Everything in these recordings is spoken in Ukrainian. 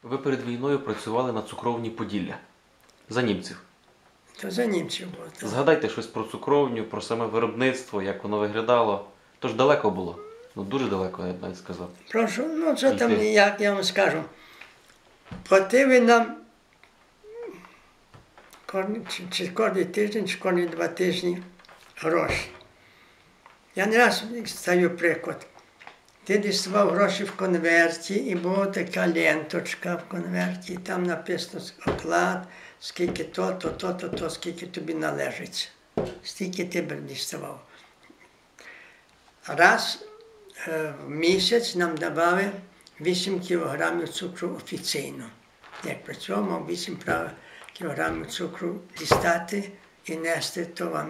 Ви перед війною працювали на цукровні Поділля. За німців. То за німців було. Так. Згадайте щось про цукровню, про саме виробництво, як воно виглядало. Тож далеко було. Ну, дуже далеко, я б навіть сказав. Прошу, ну що там, як я вам скажу. Платили нам чи кожен тиждень, чи кожні 2 тижні гроші. Я не раз стаю приклад. Ти діставав гроші в конверті, і була така ленточка в конверті, і там написано оклад, скільки то, скільки тобі належить. Стільки ти діставав. Раз в місяць нам давали 8 кілограмів цукру офіційно. Як працював, мав 8 кілограмів цукру дістати і нести, то вам.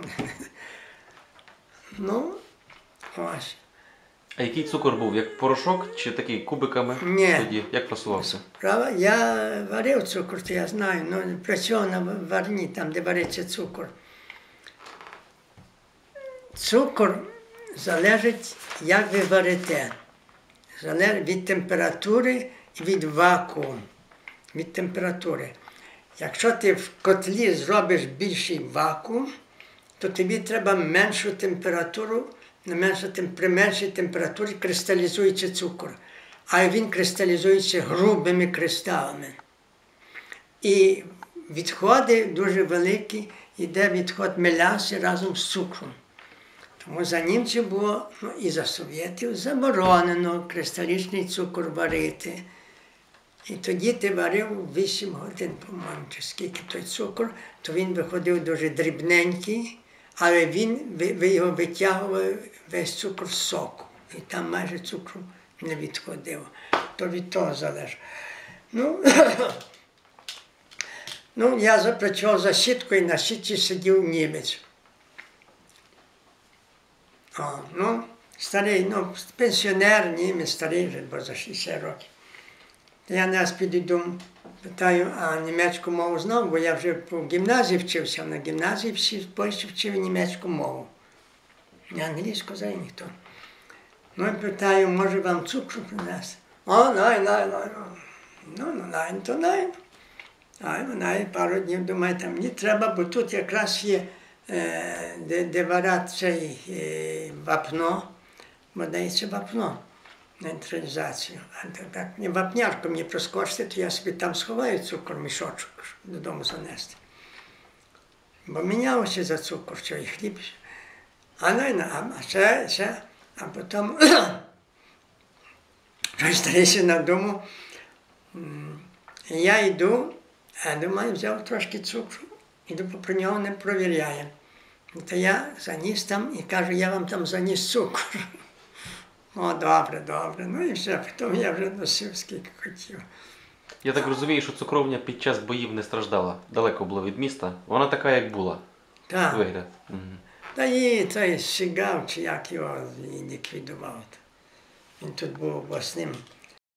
Ну, ось. А який цукор був? Як порошок чи такий кубиками? Ні. Тоді? Як фасувався? Справа, я варив цукор, то я знаю, ну працював на варні, там, де вариться цукор. Цукор залежить, як ви варите. Залежить від температури і від вакууму. Від температури. Якщо ти в котлі зробиш більший вакуум, то тобі треба меншу температуру, при меншій температурі кристалізується цукор. А він кристалізується грубими кристалами. І відходи дуже великі, йде відход меляси разом з цукром. Тому за німців було, ну, і за совєтів заборонено кристалічний цукор варити. І тоді ти варив 8 годин, по-моєму, чи скільки той цукор, то він виходив дуже дрібненький, але ви його витягували весь цукор з соку. І там майже цукру не відходило. То від того залежить. Ну, я запрацював за сіткою, і на сітці сидів німець. Старий, пенсіонер, німець, старий вже, бо за 60 років. Я не раз підійду, питаю, а німецьку мову знав, бо я вже в гімназії вчився, на гімназії всі в Польщі вчили німецьку мову. Не англійську знає ніхто. Ну, я питаю, може вам цукру принести? О, най, пару днів, думаю, там мені треба, бо тут якраз є, де варять цей вапно, бо дається вапно на нейтралізацію. Вапнярку мені проскочити, то я собі там сховаю цукор, мішочок, щоб додому занести. Бо мінялося за цукор, що і хліб. А потім старийся надумав. Я йду, а думаю, взяв трошки цукру, іду про нього не провіряє. То я заніс там і кажу, я вам там заніс цукор. О, добре. Ну і все, потім я вже носив, скільки хотів. Я так розумію, що цукровня під час боїв не страждала. Далеко було від міста. Вона така, як була. Так. Вигляд. Та її той Сігав, чи як його ліквідував. Він тут був обласним